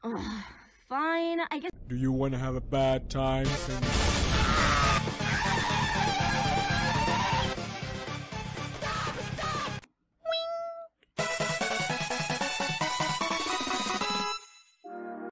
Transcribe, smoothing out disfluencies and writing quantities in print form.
Ugh, fine, I guess. Do you want to have a bad time?